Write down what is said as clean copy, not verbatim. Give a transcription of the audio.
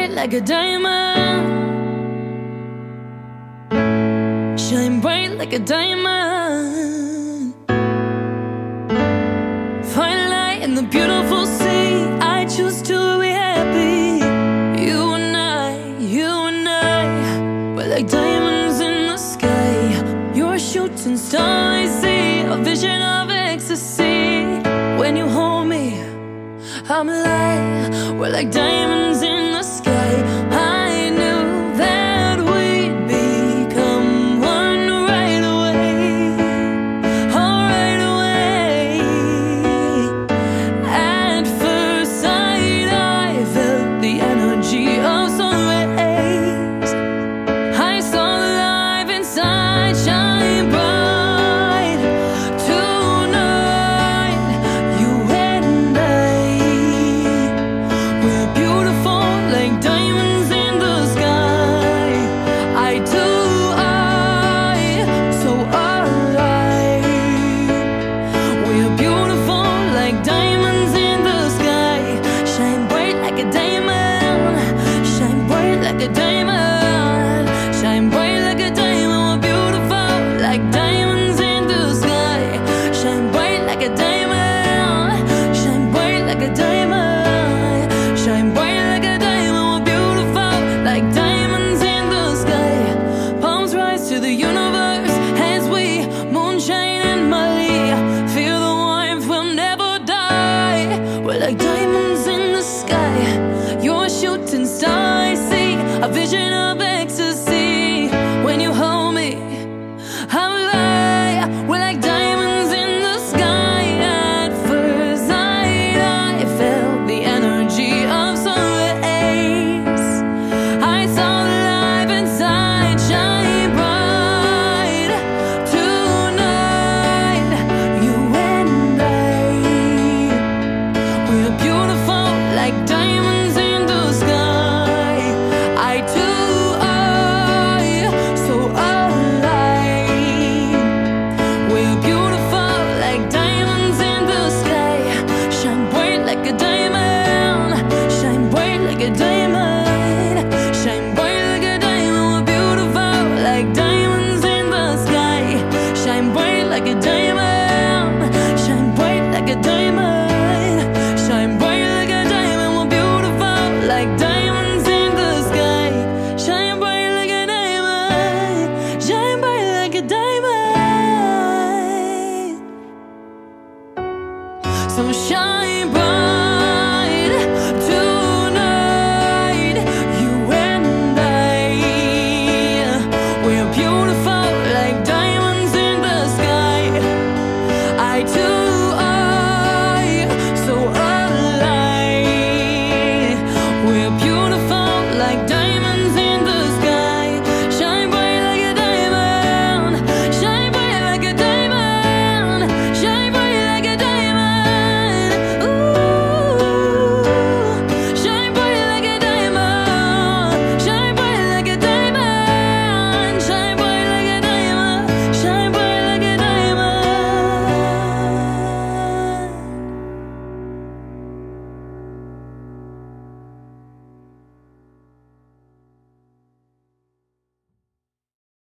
bright like a diamond. Shine bright like a diamond. Find light in the beautiful sea. I choose to be happy. You and I, we're like diamonds in the sky. You're a shooting star, I see a vision of ecstasy. When you hold me, I'm alive. We're like diamonds in